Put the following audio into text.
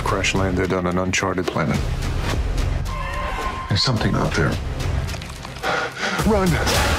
crash landed on an uncharted planet. There's something out there. Run!